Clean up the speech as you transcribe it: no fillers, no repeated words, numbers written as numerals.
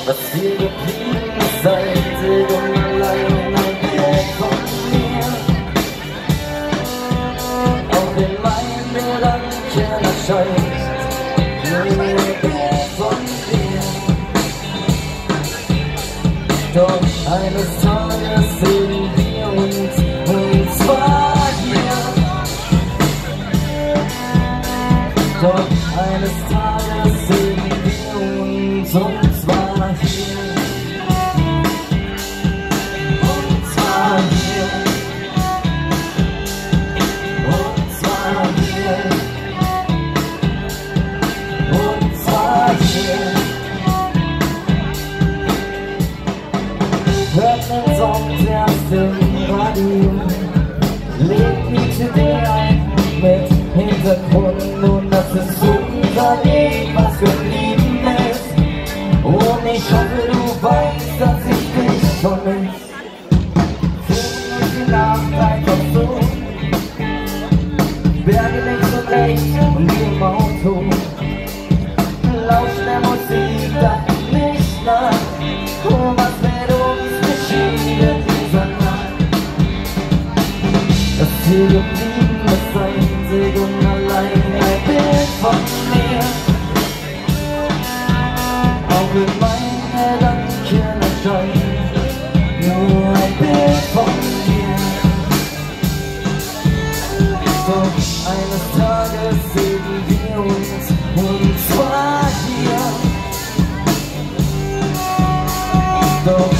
was dir geblieben ist, einzig und allein ein Bild von mir. Auch in meinen Gedanken erscheint nur ein Bild von dir. Doch eines Tages sehen wir uns, und zwar hier. Doch eines Tages sehen wir uns, und zwar hier. Und zwar hier. Und zwar hier. Und zwar hier. Hört den Song erst im Radio, legt die CD ein mit Hintergrund, und das ist unser Leben, was für Lieben ist. Und ich hoffe, du weißt, dass ich dich vermisse. Für die Nacht einfach so, Berge links und rechts und wir im Auto, lauschen der Musik, dachten nicht nach, oh, was wird uns geschehen in dieser Nacht. Das hier geblieben ist einzig und allein ein Bild von mir. Auch in meinen Gedanken erscheint nur ein Bild von dir. Doch eines Tages sehen wir uns, und zwar hier. Doch